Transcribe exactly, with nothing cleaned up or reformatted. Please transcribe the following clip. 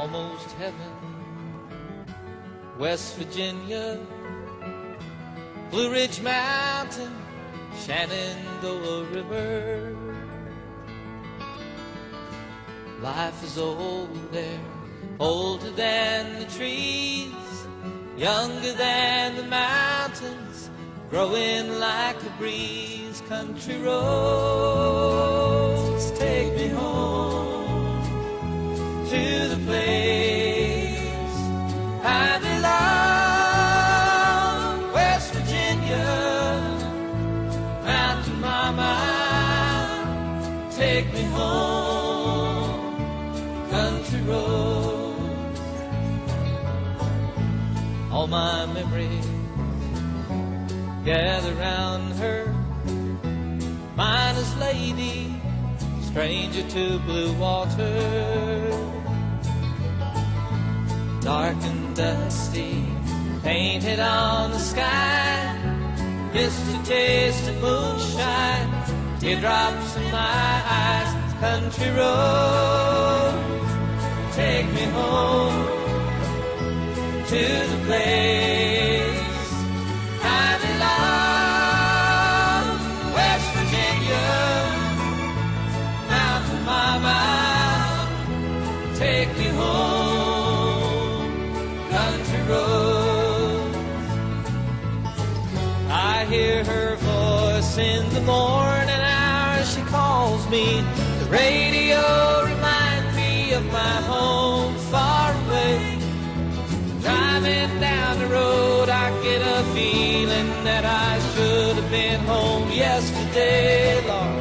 almost heaven. West Virginia, Blue Ridge Mountain, Shenandoah River. Life is old there, older than the trees, younger than the mountains, growing like a breeze. Country roads take me home to the place I belong. West Virginia, Mountain Mama, take me home. Country roads, all my memories gather round her. Miner's lady, stranger to blue water. Dark and dusty, painted on the sky. Missed a taste of moonshine, teardrops in my eyes. Country roads, take me home to the place I belong. West Virginia, Mountain Mama, take me home. Country roads, I hear her voice in the morning hours. She calls me. The radio reminds me of my home far away. Driving down the road, I get a feeling that I should have been home yesterday, Lord.